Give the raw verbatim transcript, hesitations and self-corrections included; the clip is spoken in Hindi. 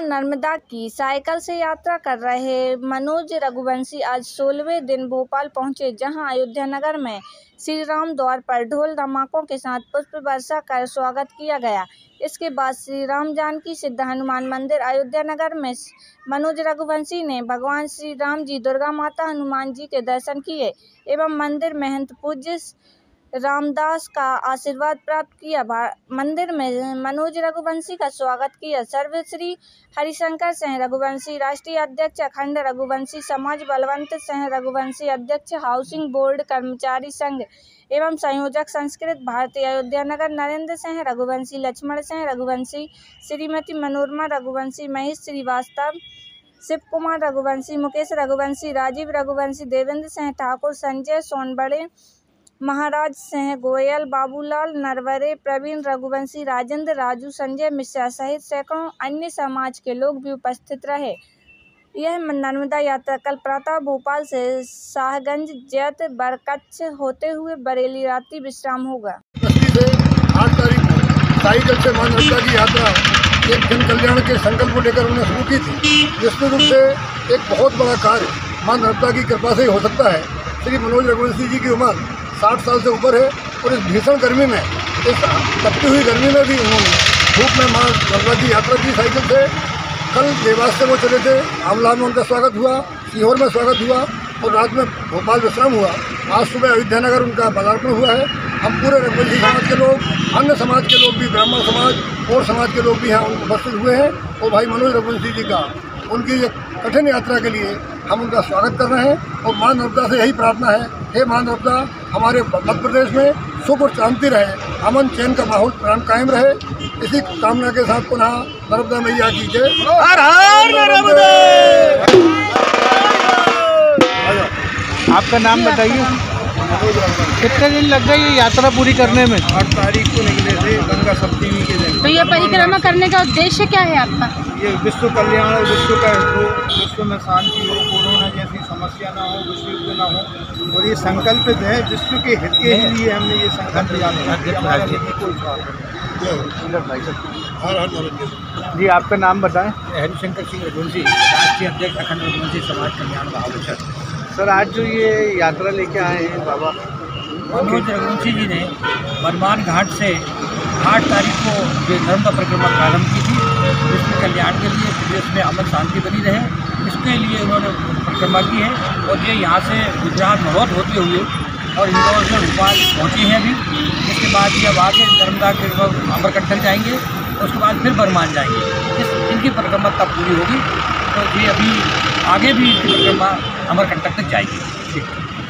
नर्मदा की साइकिल से यात्रा कर रहे मनोज रघुवंशी आज सोलहवें दिन भोपाल पहुंचे, जहां अयोध्या नगर में श्री राम द्वार पर ढोल धमाकों के साथ पुष्प वर्षा कर स्वागत किया गया। इसके बाद श्री राम जानकी सिद्ध हनुमान मंदिर अयोध्या नगर में मनोज रघुवंशी ने भगवान श्री राम जी, दुर्गा माता, हनुमान जी के दर्शन किए एवं मंदिर महंत पूज्य रामदास का आशीर्वाद प्राप्त किया। मंदिर में मनोज रघुवंशी का स्वागत किया। सर्वश्री हरिशंकर सिंह रघुवंशी, राष्ट्रीय अध्यक्ष अखंड रघुवंशी समाज, बलवंत सिंह रघुवंशी, अध्यक्ष हाउसिंग बोर्ड कर्मचारी संघ एवं संयोजक संस्कृत भारती अयोध्या नगर, नरेंद्र सिंह रघुवंशी, लक्ष्मण सिंह रघुवंशी, श्रीमती मनोरमा रघुवंशी, महेश श्रीवास्तव, शिव कुमार रघुवंशी, मुकेश रघुवंशी, राजीव रघुवंशी, देवेंद्र सिंह ठाकुर, संजय सोनबड़े, महाराज सिंह गोयल, बाबूलाल नरवरे, प्रवीण रघुवंशी, राजेंद्र राजू, संजय मिश्रा सहित सैकड़ों अन्य समाज के लोग भी उपस्थित रहे। यह नर्मदा यात्रा कल प्रातः भोपाल से शाहगंज जैत बरकच्छ होते हुए बरेली रात्रि विश्राम होगा। से आठ तारीख को साइकिल से मां नर्मदा की यात्रा एक जन कल्याण के संकल्प को लेकर उन्होंने शुरू की थी। निश्चित रूप से एक बहुत बड़ा कार्य मां नर्मदा की कृपा से ही हो सकता है। श्री मनोज रघुवंशी जी की उम्र साठ साल से ऊपर है और इस भीषण गर्मी में, इस तपती हुई गर्मी में भी उन्होंने धूप में मां नर्मदा की यात्रा की साइकिल से। कल देवास से वो चले थे, आमला में उनका स्वागत हुआ, सीहोर में स्वागत हुआ और रात में भोपाल विश्राम हुआ। आज सुबह अयोध्या नगर उनका पदार्पण हुआ है। हम पूरे रघुवंशी समाज के लोग, अन्य समाज के लोग भी, ब्राह्मण समाज और समाज के लोग भी यहाँ उपस्थित हुए हैं और भाई मनोज रघुवंशी जी का उनकी ये कठिन यात्रा के लिए हम उनका स्वागत कर रहे हैं और मां नर्मदा से यही प्रार्थना है, हे मां नर्मदा, हमारे मध्य प्रदेश में सुख और शांति रहे, अमन चैन का माहौल कायम रहे। इसी कामना के साथ पुनः नर्मदा मैया की जय। हर हर नर्मदे। आपका नाम बताइए। कितने दिन लग गए ये यात्रा पूरी करने में? आठ तारीख को निकले थे, गंगा सप्तमी के दिन। तो ये परिक्रमा करने का उद्देश्य क्या है आपका? ये विश्व कल्याण और विश्व का हित हो, विश्व में शांति हो, कोरोना जैसी समस्या ना हो, विश्व युद्ध ना हो और ये संकल्पित है विश्व के हित के ही लिए हमने ये संकल्प यात्रा की। हमारा कोई जी, आपका नाम बताएं। हरिशंकर सिंह रघुवंशी, राष्ट्रीय अध्यक्ष अखंड रघुवंशी समाज कल्याण महापरिषद। सर, आज जो ये यात्रा लेके आए हैं बाबा मनोज रघुवंशी जी ने बरमान घाट से आठ तारीख को जो नर्मदा परिक्रमा प्रारंभ की थी, विश्व कल्याण के लिए, प्रदेश में अमन शांति बनी रहे, इसके लिए उन्होंने परिक्रमा की है। और ये यहाँ से गुजरात महोद होते हुए और इंदौर से भोपाल पहुँचे हैं अभी। इसके बाद ये अब आगे नर्मदा के अमरकंटक जाएंगे, उसके बाद फिर बरमान जाएंगे। इस इनकी परिक्रमा तब पूरी होगी तो ये अभी आगे भी परिक्रमा अमरकंटक तक जाएगी। ठीक है।